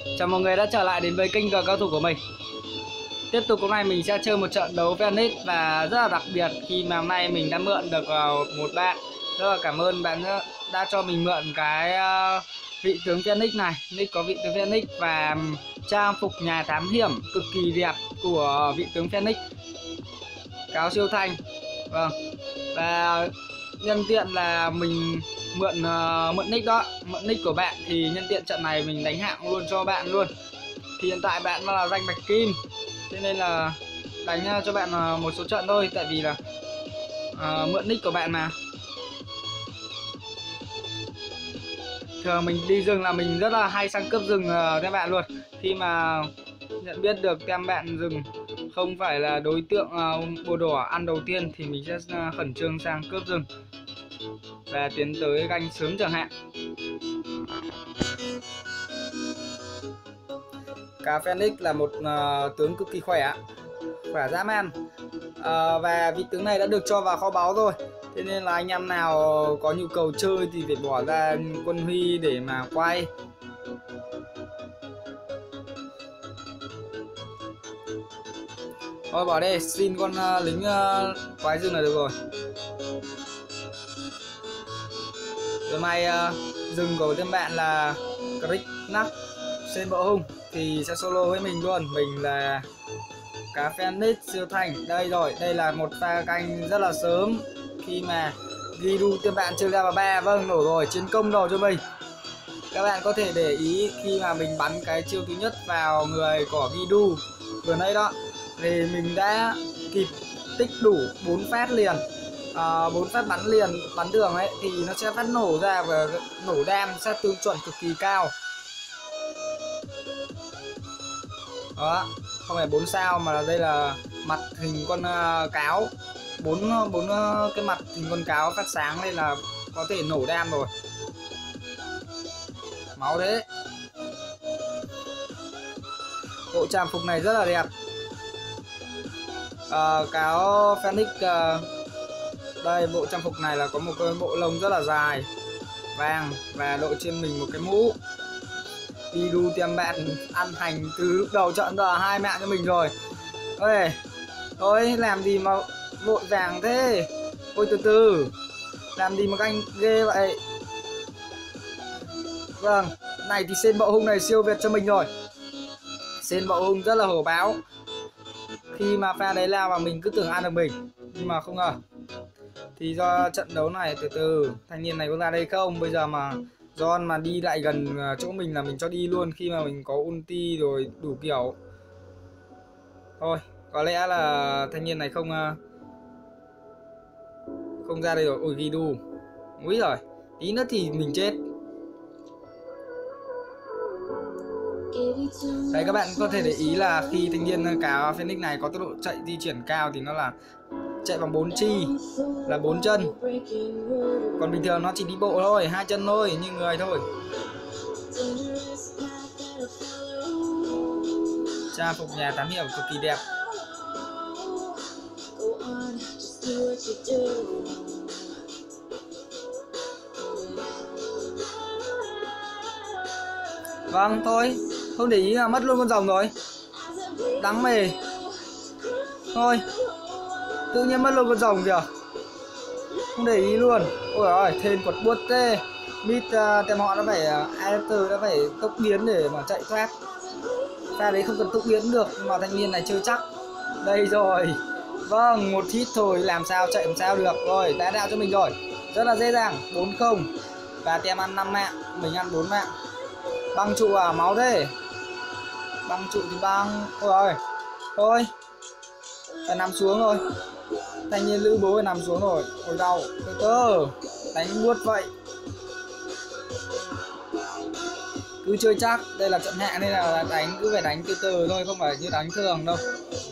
Chào mọi người đã trở lại đến với kênh cờ cao thủ của mình. Tiếp tục hôm nay mình sẽ chơi một trận đấu Phoenix và rất là đặc biệt khi mà hôm nay mình đã mượn được một bạn. Rất là cảm ơn bạn đã cho mình mượn cái vị tướng Phoenix này. Nick có vị tướng Phoenix và trang phục nhà thám hiểm cực kỳ đẹp của vị tướng Phoenix. Cáo siêu thanh. Vâng. Và nhân tiện là mình mượn nick đó, mượn nick của bạn thì nhân tiện trận này mình đánh hạng luôn cho bạn luôn. Thì hiện tại bạn là danh bạch kim, cho nên là đánh cho bạn một số trận thôi, tại vì là mượn nick của bạn mà. Thường mình đi rừng là mình rất là hay sang cướp rừng các bạn luôn. Khi mà nhận biết được tem bạn rừng không phải là đối tượng bùa đỏ ăn đầu tiên thì mình sẽ khẩn trương sang cướp rừng và tiến tới ganh sớm chẳng hạn. Cá Phoenix là một tướng cực kỳ khỏe dã man, và vị tướng này đã được cho vào kho báu rồi, thế nên là anh em nào có nhu cầu chơi thì phải bỏ ra quân huy để mà quay. Thôi bỏ đi, xin con lính quái rừng là được rồi. Hôm nay rừng của tên bạn là Crick Nắc Sen Bộ Hung thì sẽ solo với mình luôn. Mình là cá Phoenix siêu thành. Đây rồi, đây là một pha canh rất là sớm khi mà Gidu tên bạn chưa ra vào 3. Vâng, nổ rồi, chiến công đầu cho mình. Các bạn có thể để ý khi mà mình bắn cái chiêu thứ nhất vào người của Gidu vừa nãy đó, thì mình đã kịp tích đủ 4 phát liền, 4 phát bắn liền, bắn đường ấy thì nó sẽ phát nổ ra và nổ đam sát thương chuẩn cực kỳ cao. Đó, không phải 4 sao mà đây là mặt hình con cáo, bốn cái mặt hình con cáo phát sáng lên là có thể nổ đam rồi. Máu đấy. Bộ trang phục này rất là đẹp. Cáo Phoenix đây, bộ trang phục này là có một cái bộ lông rất là dài vàng và đội trên mình một cái mũ. Đi đu tiêm bạn ăn hành từ lúc đầu trận là 2 mạng cho mình rồi. Ôi, thôi làm gì mà vội vàng thế. Ôi từ từ, làm gì mà anh ghê vậy. Vâng, này thì Sen Bộ Hung này siêu việt cho mình rồi. Sen Bộ Hung rất là hổ báo. Khi mà pha đấy lao vào mình cứ tưởng ăn được mình, nhưng mà không ngờ. Thì do trận đấu này từ từ thanh niên này có ra đây không. Bây giờ mà John mà đi lại gần chỗ mình là mình cho đi luôn khi mà mình có ulti rồi đủ kiểu. Thôi có lẽ là thanh niên này không ra đây rồi. Ôi Gidu, úi rồi, tí nữa thì mình chết. Đấy, các bạn có thể để ý là khi thanh niên cá Phoenix này có tốc độ chạy di chuyển cao thì nó là chạy bằng 4 chi, là 4 chân. Còn bình thường nó chỉ đi bộ thôi, 2 chân thôi, như người thôi. Trang phục nhà thám hiểm cực kỳ đẹp. Vâng, thôi không để ý là mất luôn con rồng rồi. Đắng mề. Thôi, tự nhiên mất luôn con rồng kìa, không để ý luôn. Ôi ơi, thêm quật buốt thế. Mid tem họ đã phải Alter đã phải tốc biến để mà chạy thoát. Pha đấy không cần tốc biến được, nhưng mà thanh niên này chơi chắc. Đây rồi. Vâng, một hit thôi làm sao chạy làm sao được. Rồi, đã đạo cho mình rồi. Rất là dễ dàng, 4-0. Và tem ăn 5 mạng, mình ăn 4 mạng. Băng trụ à, máu thế. Băng trụ thì băng. Ôi ơi. Thôi, phải nằm xuống rồi. Thanh niên lữ bố phải nằm xuống rồi. Ôi đau, từ từ, đánh buốt vậy. Cứ chơi chắc, đây là trận hạng nên là đánh cứ phải đánh từ từ thôi, không phải như đánh thường đâu.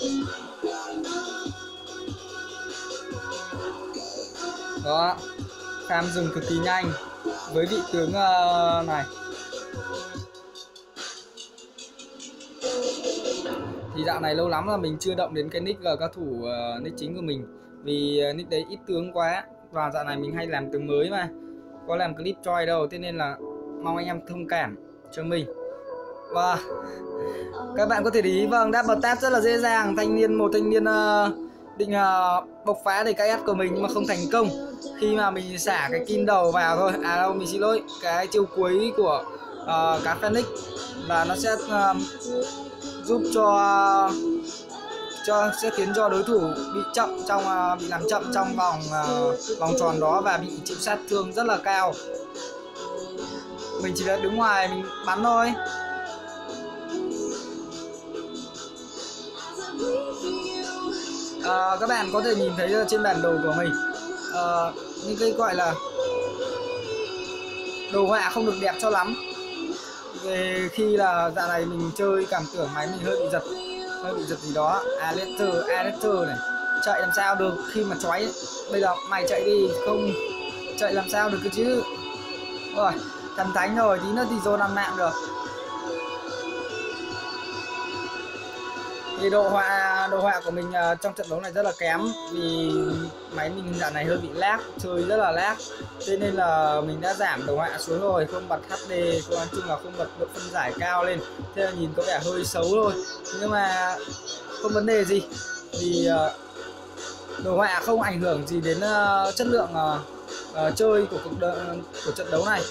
Đó, farm rừng cực kỳ nhanh với vị tướng này. Thì dạo này lâu lắm là mình chưa động đến cái nick cao thủ nick chính của mình, vì nick đấy ít tướng quá và dạo này mình hay làm tướng mới mà có làm clip choi đâu, thế nên là mong anh em thông cảm cho mình. Và các bạn có thể để ý, vâng, double tap rất là dễ dàng. Một thanh niên định bộc phá để KS của mình mà không thành công khi mà mình xả cái kim đầu vào thôi. À đâu, mình xin lỗi, cái chiêu cuối của cá Phoenix là nó sẽ giúp sẽ khiến cho đối thủ bị chậm trong bị làm chậm trong vòng tròn đó và bị chịu sát thương rất là cao. Mình chỉ việc đứng ngoài mình bắn thôi. Các bạn có thể nhìn thấy trên bản đồ của mình những cái gọi là đồ họa không được đẹp cho lắm. Về khi là dạo này mình chơi cảm tưởng máy mình hơi bị giật gì đó. Adapter này chạy làm sao được khi mà chói. Bây giờ mày chạy đi, không chạy làm sao được cơ chứ. Rồi, thần thánh rồi, tí nữa thì Zone 5 mạng được. Thì đồ họa của mình trong trận đấu này rất là kém vì máy mình dạo này hơi bị lag, chơi rất là lag. Thế nên là mình đã giảm đồ họa xuống rồi, không bật HD, nói chung là không bật độ phân giải cao lên. Thế là nhìn có vẻ hơi xấu thôi. Nhưng mà không vấn đề gì vì đồ họa không ảnh hưởng gì đến chất lượng chơi của trận đấu này.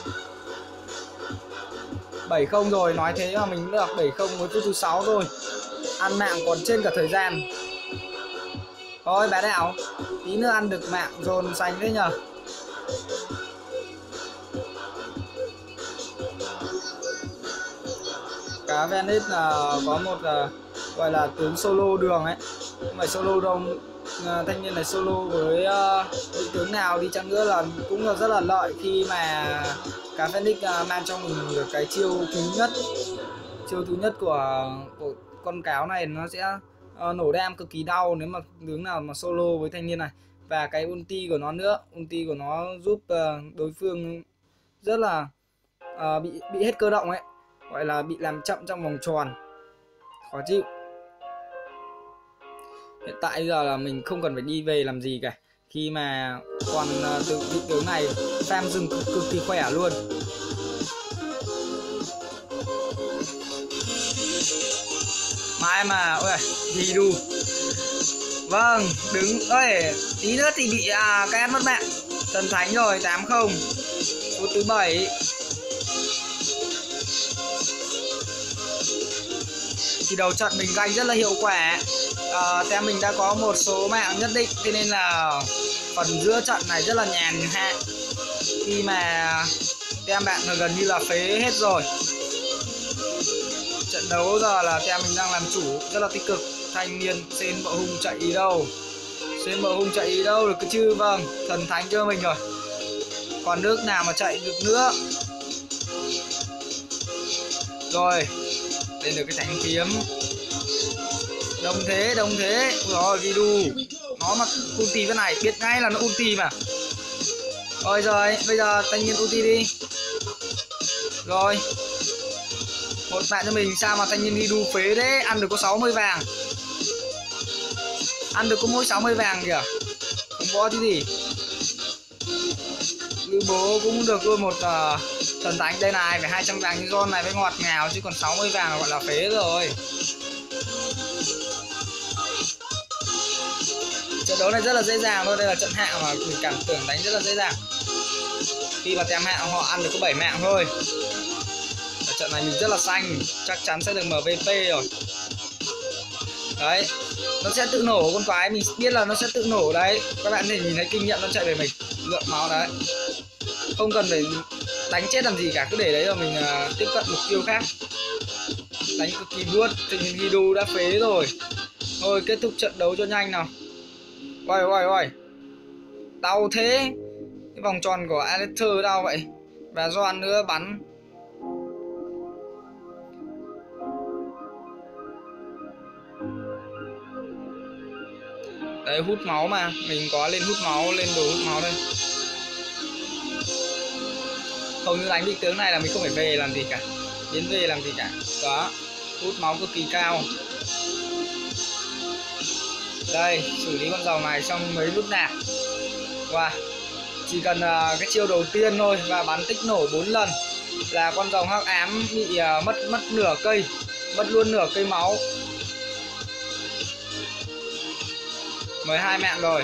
7-0 rồi, nói thế mà mình được 7-0 với phút thứ 6 thôi. Ăn mạng còn trên cả thời gian. Thôi bá đạo, tí nữa ăn được mạng dồn xanh đấy nhờ. Cá Venice là có một gọi là tướng solo đường ấy. Không phải solo đâu, thanh niên này solo với vị tướng nào đi chăng nữa là cũng là rất là lợi khi mà cá Phoenix mang trong mình được cái chiêu thứ nhất của con cáo này. Nó sẽ nổ đam cực kỳ đau nếu mà tướng nào mà solo với thanh niên này. Và cái ulti của nó nữa, ulti của nó giúp đối phương rất là bị hết cơ động ấy, gọi là bị làm chậm trong vòng tròn, khó chịu. Hiện tại giờ là mình không cần phải đi về làm gì cả, khi mà còn vị tướng này farm rừng cực kỳ khỏe luôn. Mai mà ôi gì đu. Vâng, đứng ơi, tí nữa thì bị các em mất mạng. Thần thánh rồi, 8-0. Phút thứ 7. Thì đầu trận mình ganh rất là hiệu quả. Tem mình đã có một số mạng nhất định, thế nên là phần giữa trận này rất là nhàn hạ. Khi mà tem bạn gần như là phế hết rồi. Trận đấu giờ là tem mình đang làm chủ rất là tích cực. Thanh niên Sen Bọ Hung chạy đi đâu? Sen Bọ Hung chạy đi đâu được cơ chứ? Vâng, thần thánh cho mình rồi. Còn nước nào mà chạy được nữa. Rồi, lên được cái thánh kiếm. Đông thế. Rồi, Vidu. Nó mà ulti cái này biết ngay là nó ulti mà. Rồi, bây giờ thanh niên ulti đi. Rồi. Một bạn cho mình, sao mà thanh niên Vidu phế đấy, ăn được có 60 vàng. Ăn được có mỗi 60 vàng kìa. Không có chứ gì. Lưu bố cũng được luôn một thần thánh đây này, phải 200 vàng như Zone này mới ngọt ngào, chứ còn 60 vàng là gọi là phế rồi. Trận đấu này rất là dễ dàng thôi, đây là trận hạ mà mình cảm tưởng đánh rất là dễ dàng. Khi mà tem hạ họ ăn được có 7 mạng thôi. Ở trận này mình rất là xanh, chắc chắn sẽ được MVP rồi. Đấy, nó sẽ tự nổ con quái, mình biết là nó sẽ tự nổ đấy. Các bạn thể nhìn thấy kinh nghiệm nó chạy về mình, lượng máu đấy. Không cần phải đánh chết làm gì cả, cứ để đấy rồi mình tiếp cận mục tiêu khác. Đánh cực kỳ vuốt, tình hình Hidu đã phế rồi. Thôi kết thúc trận đấu cho nhanh nào. Ôi, đau thế. Cái vòng tròn của Aletter đau vậy. Và Doan nữa bắn. Đấy, hút máu mà, mình có lên hút máu, lên đồ hút máu đây. Hầu như đánh bị tướng này là mình không phải về làm gì cả, biến về làm gì cả. Đó, hút máu cực kỳ cao. Đây, xử lý con dòng này xong mấy nút nạp. Wow, chỉ cần cái chiêu đầu tiên thôi và bắn tích nổ 4 lần là con rồng hắc ám bị mất nửa cây, mất luôn nửa cây máu. 12 mạng rồi,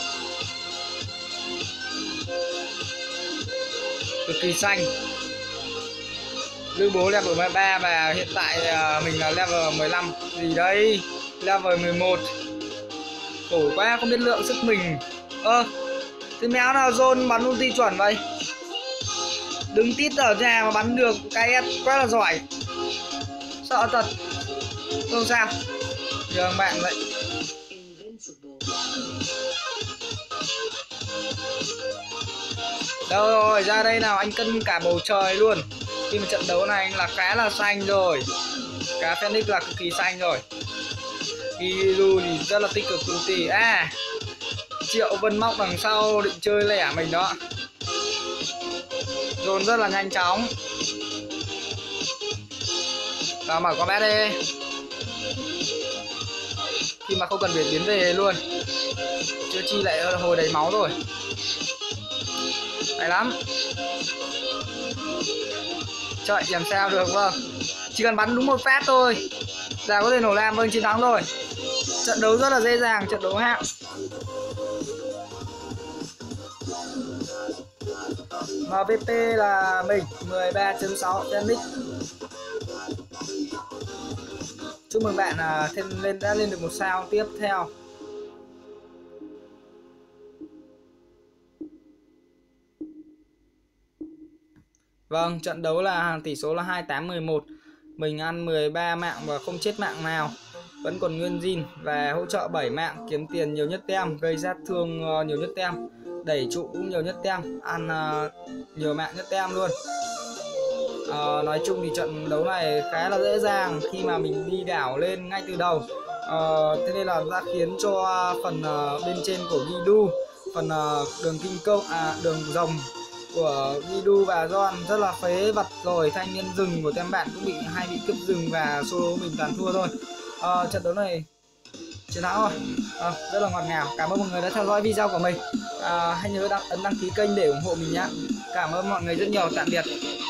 cực kỳ xanh. Lữ bố level 13 và hiện tại mình là level 15 gì đây, level 11. Khổ quá, không biết lượng sức mình. Thế méo nào zone bắn ulti chuẩn vậy, đứng tít ở nhà mà bắn được cái quá là giỏi, sợ thật. Không sao, nhường bạn vậy. Đâu rồi, ra đây nào, anh cân cả bầu trời luôn. Khi mà trận đấu này anh là khá là xanh rồi, cá Phoenix là cực kỳ xanh rồi. Gilu thì rất là tích cực ulti. Triệu Vân Móc đằng sau định chơi lẻ mình đó. Dồn rất là nhanh chóng. Vào mở con bé đi, khi mà không cần biến về luôn. Chưa chi lại hồi đầy máu rồi, hay lắm. Trời, làm sao được. Vâng, chỉ cần bắn đúng một phát thôi là có thể nổ lam. Vâng, chiến thắng rồi. Trận đấu rất là dễ dàng, trận đấu hạng. MVP là mình 13.6 Phoenix. Chúc mừng bạn đã lên được một sao tiếp theo. Vâng, trận đấu là tỷ số là 28-11. Mình ăn 13 mạng và không chết mạng nào, vẫn còn nguyên zin và hỗ trợ 7 mạng, kiếm tiền nhiều nhất tem, gây sát thương nhiều nhất tem, đẩy trụ cũng nhiều nhất tem, ăn nhiều mạng nhất tem luôn. Nói chung thì trận đấu này khá là dễ dàng khi mà mình đi đảo lên ngay từ đầu. Thế nên là đã khiến cho phần bên trên của Gilu, phần đường kinh công, đường rồng của Gilu và John rất là phế vật rồi. Thanh niên rừng của tem bạn cũng hay bị cướp rừng và solo mình toàn thua thôi. Trận đấu này chiến thắng rồi, rất là ngọt ngào. Cảm ơn mọi người đã theo dõi video của mình. Hãy nhớ ấn đăng ký kênh để ủng hộ mình nhé. Cảm ơn mọi người rất nhiều, tạm biệt.